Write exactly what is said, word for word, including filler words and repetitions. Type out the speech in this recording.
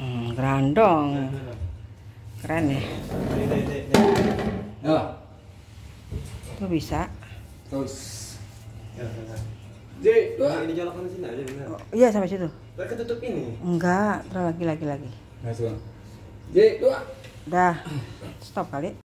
Hmm, grandong. Keren ya. Ya. Tuh bisa. Terus. J, ini jolokan di sini aja benar. Oh, iya sampai situ. Mereka tutup ini. Enggak, terus lagi lagi lagi. Masuk. J, dua. Dah. Stop kali.